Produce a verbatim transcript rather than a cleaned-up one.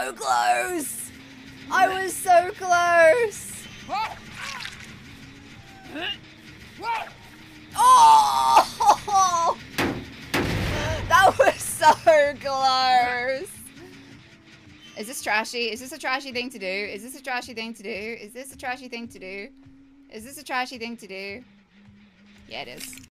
so close. I was so close. Oh! That was so close. Is this trashy? Is this a trashy thing to do? Is this a trashy thing to do? Is this a trashy thing to do? Is this a trashy thing to do? Yeah, it is.